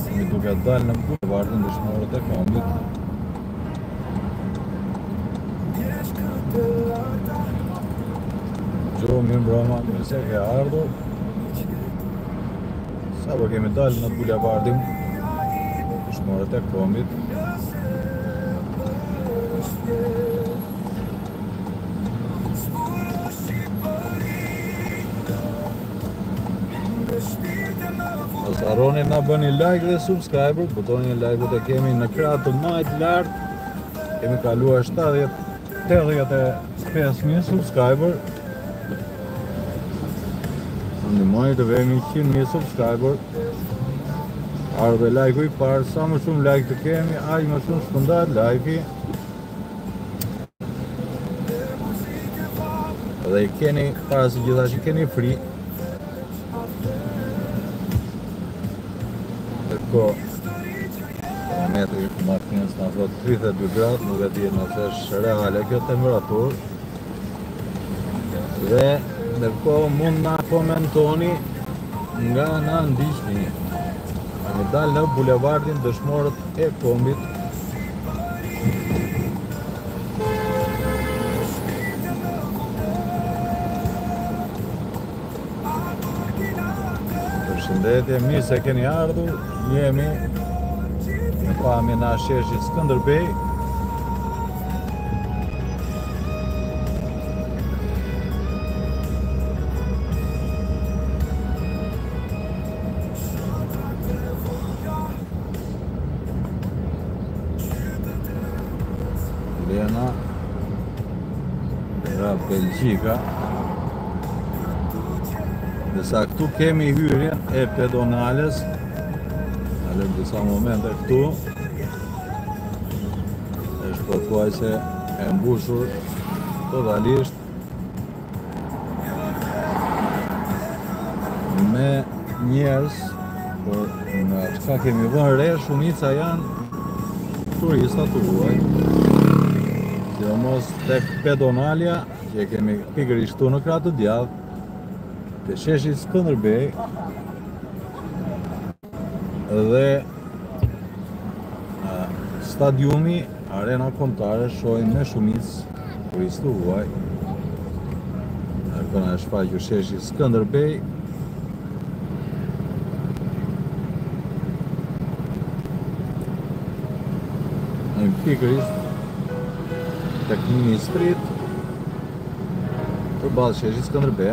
Mi duke dalë në bulevardin dëshmorët e kombit. Gjo, mirë mbroma, mirë se ke ardhur. Sa po kemi dalë në bulevardin dëshmorët e kombit. Mos harroni na bëni like dhe subscribe, butoni like-ut e kemi në krah të majt lart. Kemi kaluar 85.000 subscriber. Ndihmoni të vemi 100.000 subscriber. Ardhe like-u i parë, sa më shumë like të kemi, aq më shumë shpëndat like-i. Dhe i keni, para se gjithashtu i keni free. Ko parametri makinës në afro 32 gradë, nuk e di nëse është reale kjo temperaturë. Dhe ndërkohë mund na komentoni nga na ndiqni. Kemi dalë në bulevardin dëshmorët e kombit. Përshëndetje, mirë se keni ardhur. Jemi në pamje në sheshit Skënderbej. Lena nga Belgjika. Desa këtu kemi hyrjen e pedonales. Kalojmë disa momente këtu. Është pothuajse e mbushur totalisht me njerëz, por nga çka kemi vënë re, shumica janë turista të huaj. Sidomos tek pedonalja që kemi pikërisht këtu në krah të djathtë, te sheshi Skënderbej dhe stadiumi Arena Kombëtare shohim me shumicë turistë huaj. Këna është shfaqur sheshi Skënderbej. Në pikërisht tek ministrit përballë sheshit Skënderbej.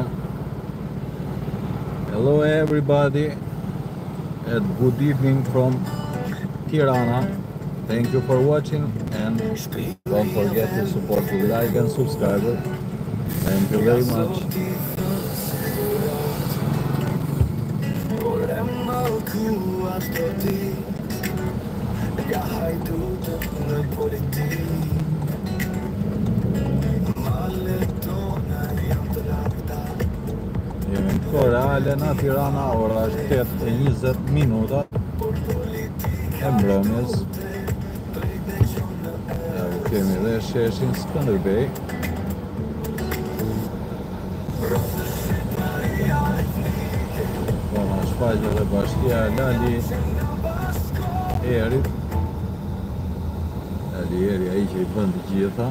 Hello everybody and good evening from Tirana. Thank you for watching and don't forget to support with like and subscribe. Thank you very much. Jemi në kohë reale në Tirana, ora është 8:20 minuta e mbrëmjes. Kemi dhe sheshin Skënderbej. Kona shfaqe dhe bashkia Lali Erit. Lali Eri ai që i bën të gjitha.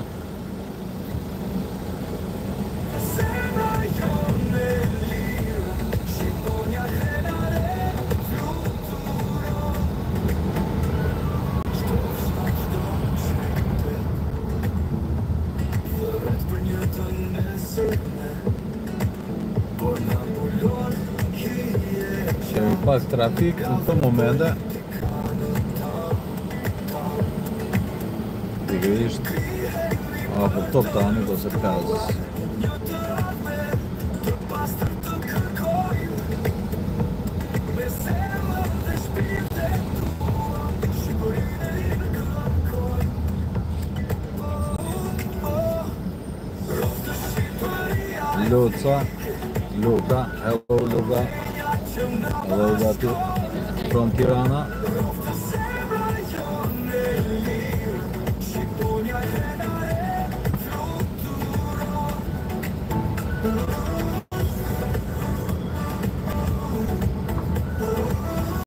Kemi pak trafik në këto momente. Pikërisht afër Top Townit ose Plazës. Luca, hello Luca. Hello Gati from Tirana.